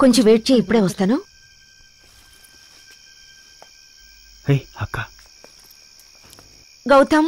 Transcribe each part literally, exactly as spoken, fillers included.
కొంచెం వెయిట్ చేయి, ఇప్పుడే వస్తాను. హే అక్క. గౌతమ్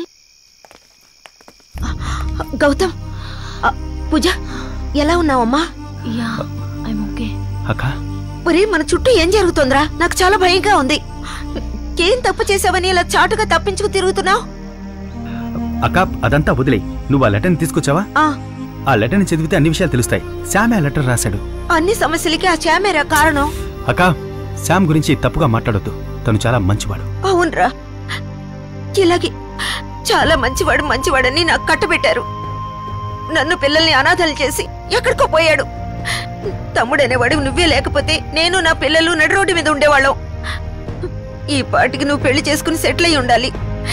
గౌతమ్ పూజ ఎలా ఉన్నావమ్మా? Yeah I'm okay. అక్క ఒరే, మన చుట్టూ ఏం జరుగుతుందిరా? నాకు చాలా భయంగా ఉంది. ఏం తప్పు చేసావని ఇలా చాటుగా తప్పించుకు తిరుగుతున్నావు? అక్క అదంతా వదిలే, నువ్వు ఆ లెటర్ని తీసుకొచ్చావా? ఆ లెటర్ని చదివితే అన్ని విషయాలు తెలుస్తాయి. శ్యామ్ ఆ లెటర్ రాశాడు. అన్ని సమస్యలకి ఆ శ్యామేరా కారణం. అక్క శ్యామ్ గురించి తప్పుగా మాట్లాడొద్దు, తను చాలా మంచివాడు. అవునరా, ఇలాగే చాలా మంచివాడు మంచివాడని నాకు కట్టబెట్టారు. నన్ను పిల్లల్ని అనాథలు చేసి ఎక్కడికో పోయాడు. తమ్ముడనేవాడు నువ్వే లేకపోతే నేను నా పిల్లలు నడి రోడ్డు మీద ఉండేవాళ్ళం. ఈ పాటికి నువ్వు పెళ్లి చేసుకుని సెటిల్ అయి ఉండాలి.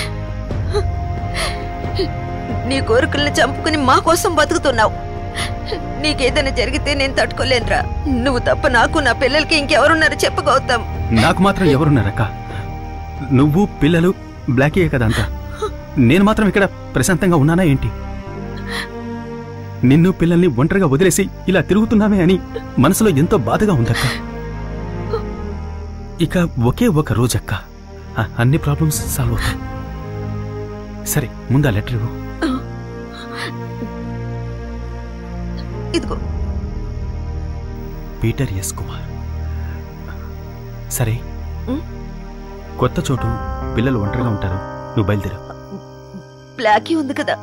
నీ కోరికల్ని చంపుకుని మా కోసం బతుకుతున్నావు. నీకేదైనా జరిగితే నేను తట్టుకోలేనురా. నువ్వు తప్ప నాకు నా పిల్లలకి ఇంకెవరున్నారు చెప్పు గౌతమ్. నాకు మాత్రం ఎవరున్నారక్క? నువ్వు పిల్లలు బ్లాకీయే కదా అంతా. నేను మాత్రం ఇక్కడ ప్రశాంతంగా ఉన్నానా ఏంటి? నిన్ను పిల్లల్ని ఒంటరిగా వదిలేసి ఇలా తిరుగుతున్నామే అని మనసులో ఎంతో బాధగా ఉందక్క. ఇక ఒకే ఒక రోజక్క అన్ని ప్రాబ్లమ్స్ సాల్వ్ అవుతాయి. సరే ముందు ఆ లెటర్ ఇవ్వు. ఇదిగో. Peter S Kumar. సరే, కొత్త చోటు, పిల్లలు ఒంటరిగా ఉంటారు, నువ్వు బయలుదేరు. బ్లాకీ ఉంది కదా,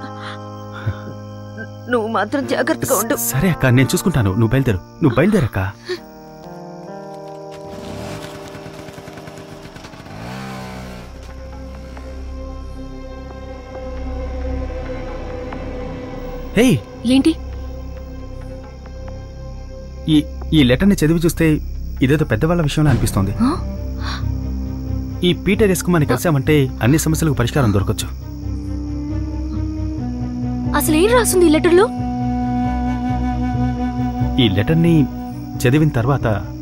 నువ్వు మాత్రం జాగ్రత్తగా ఉండు. సరే అక్క, నేను చూసుకుంటాను, నువ్వు బయలుదేరు. నువ్వు బయలుదేరక్క. హే ఏంటి? ఈ ఈ లెటర్ని చదివి చూస్తే ఇదేదో పెద్దవాళ్ళ విషయంలో అనిపిస్తోంది. ఈ పీటర్ ఎస్ కుమార్ని కలిసామంటే అన్ని సమస్యలకు పరిష్కారం దొరకచ్చు. అసలు ఏం రాస్తుంది ఈ లెటర్లో? ఈ లెటర్ని చదివిన తర్వాత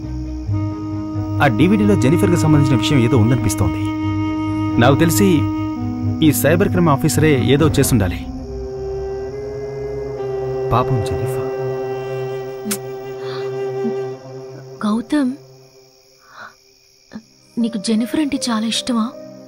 ఆ డీవీడీలో జెనిఫర్కి సంబంధించిన విషయం ఏదో ఉందనిపిస్తోంది. నాకు తెలిసి ఈ సైబర్ క్రైమ్ ఆఫీసరే ఏదో చేస్తుండాలి. పాపం జెనిఫర్. గౌతమ్, నీకు జెనిఫర్ అంటే చాలా ఇష్టమా?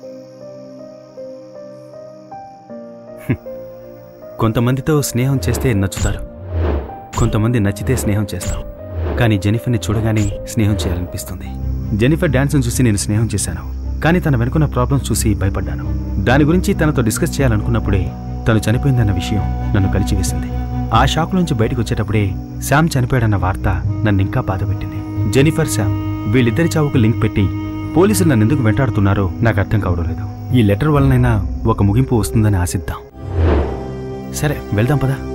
కొంతమందితో స్నేహం చేస్తే నచ్చుతారు, కొంతమంది నచ్చితే స్నేహం చేస్తాం. కానీ జెనిఫర్ని చూడగానే స్నేహం చేయాలనిపిస్తుంది. జెనిఫర్ డాన్స్ను చూసి నేను స్నేహం చేశాను, కానీ తన వెనుకున్న ప్రాబ్లమ్స్ చూసి భయపడ్డాను. దాని గురించి తనతో డిస్కస్ చేయాలనుకున్నప్పుడే తను చనిపోయిందన్న విషయం నన్ను కలిచివేసింది. ఆ షాక్ నుంచి బయటకు వచ్చేటప్పుడే శ్యామ్ చనిపోయాడన్న వార్త నన్ను ఇంకా బాధపెట్టింది. జెనిఫర్, శ్యామ్ వీళ్ళిద్దరి చావుకు లింక్ పెట్టి పోలీసులు నన్ను ఎందుకు వెంటాడుతున్నారో నాకు అర్థం కావడం లేదు. ఈ లెటర్ వల్లనైనా ఒక ముగింపు వస్తుందని ఆశిద్దాం. సరే వెళ్దాం పదా.